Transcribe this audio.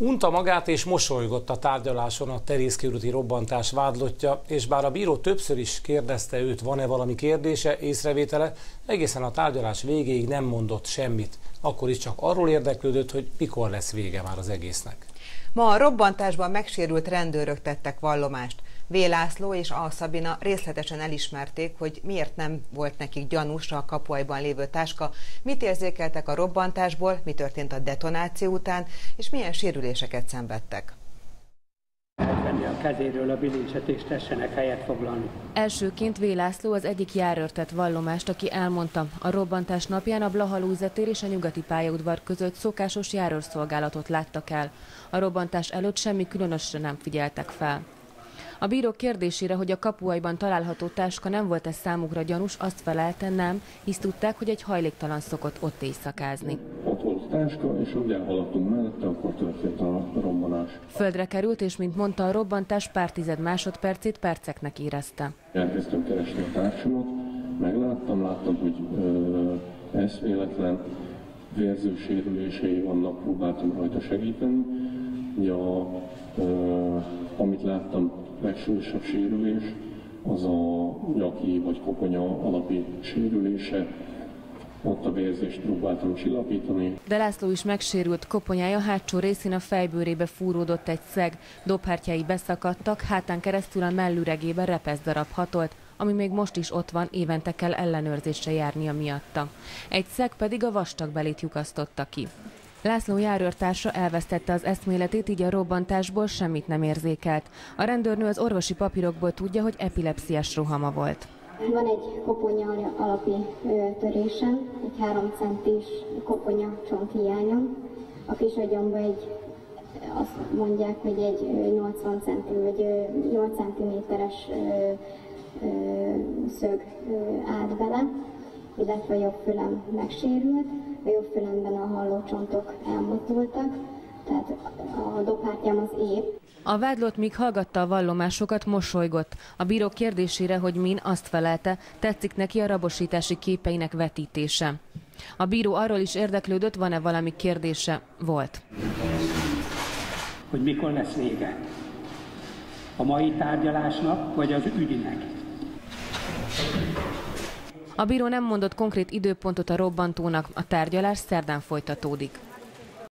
Unta magát és mosolygott a tárgyaláson a Terészkörúti robbantás vádlottja, és bár a bíró többször is kérdezte őt, van-e valami kérdése, észrevétele, egészen a tárgyalás végéig nem mondott semmit. Akkor is csak arról érdeklődött, hogy mikor lesz vége már az egésznek. Ma a robbantásban megsérült rendőrök tettek vallomást. V. László és A. Szabina részletesen elismerték, hogy miért nem volt nekik gyanús a kapuajban lévő táska, mit érzékeltek a robbantásból, mi történt a detonáció után, és milyen sérüléseket szenvedtek. Megvenni a kezéről a bilincset és tessenek helyet foglalni. Elsőként V. László az egyik járőr tett vallomást, aki elmondta, a robbantás napján a Blaha Lujza tér és a Nyugati pályaudvar között szokásos járőrszolgálatot láttak el. A robbantás előtt semmi különösre nem figyeltek fel. A bíró kérdésére, hogy a kapuajban található táska nem volt ez számukra gyanús, azt felelte, nem, hisz tudták, hogy egy hajléktalan szokott ott éjszakázni. Ott volt táska, és úgy elhaladtunk mellette, akkor történt a robbanás. Földre került, és mint mondta, a robbantás pár tized másodpercét perceknek érezte. Elkezdtem keresni a társamat, láttam, hogy eszméletlen vérzősérülései vannak, próbáltam rajta segíteni. Amit láttam, legsúlyosabb sérülés, az a nyaki vagy koponya alapi sérülése. Ott a vérzést próbáltam csillapítani. De László is megsérült, koponyája hátsó részén a fejbőrébe fúródott egy szeg, dobhártyái beszakadtak, hátán keresztül a mellüregébe repeszdarab hatolt, ami még most is ott van, évente kell ellenőrzésre járnia miatta. Egy szeg pedig a vastagbelét lyukasztotta ki. László járőrtársa elvesztette az eszméletét, így a robbantásból semmit nem érzékelt. A rendőrnő az orvosi papírokból tudja, hogy epilepsziás rohama volt. Van egy koponya alapi törésem, egy 3 centis koponya csonthiányom. A kisagyomban azt mondják, hogy egy 80 centi vagy 8 centiméteres szög állt bele, illetve a jobb fülem megsérült, a jobb fülemben a hallócsontok elmozdultak, tehát a dobhártyám az épp. A vádlott, míg hallgatta a vallomásokat, mosolygott. A bíró kérdésére, hogy min, azt felelte, tetszik neki a rabosítási képeinek vetítése. A bíró arról is érdeklődött, van-e valami kérdése? Volt. Hogy mikor lesz vége? A mai tárgyalásnak, vagy az ügynek? A bíró nem mondott konkrét időpontot a robbantónak, a tárgyalás szerdán folytatódik.